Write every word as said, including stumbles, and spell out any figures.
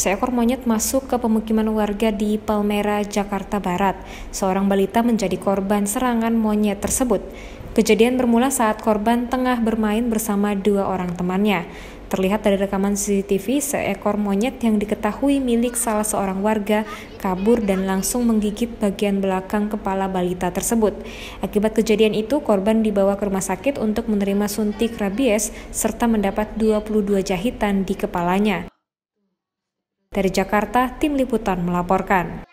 seekor monyet masuk ke pemukiman warga di Palmera, Jakarta Barat. Seorang balita menjadi korban serangan monyet tersebut. Kejadian bermula saat korban tengah bermain bersama dua orang temannya. Terlihat dari rekaman C C T V, seekor monyet yang diketahui milik salah seorang warga kabur dan langsung menggigit bagian belakang kepala balita tersebut. Akibat kejadian itu, korban dibawa ke rumah sakit untuk menerima suntik rabies serta mendapat dua puluh dua jahitan di kepalanya. Dari Jakarta, Tim Liputan melaporkan.